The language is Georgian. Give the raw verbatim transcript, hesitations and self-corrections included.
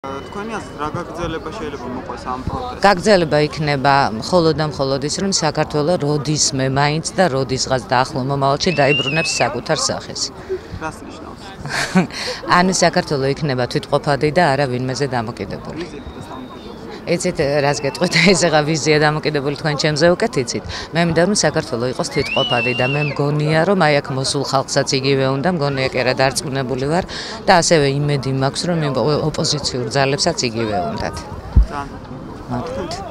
თქვენი აზრით რა გაგრძელება შეიძლება მოყვეს ამ პროტესტს? გაგრძელება იქნება მხოლოდ და მხოლოდ ის, რომ საქართველო როდისმე მაინც და როდისღაც და ახლო მომავალში დაიბრუნებს საკუთარ სახეს. რას ნიშნავს? ანუ საქართველო იქნება თვითყოფადი და არა ვინმეზე დამოკიდებული. იცით რას გეტყვით, ეს ახლა ვიზია დამოკიდებული თქვენ ჩემზე უკეთ იცით. მე მინდა რომ საქართველო იყოს თვითყოფადი და მე მგონია რომ აი აქ მოსულ ხალხსაც იგივე უნდა, მგონია კი არა დარწმუნებული ვარ და ასევე იმედი მაქვს რომ ოპოზიციურ ძალებსაც იგივე უნდათ. ძალიან მადლობთ.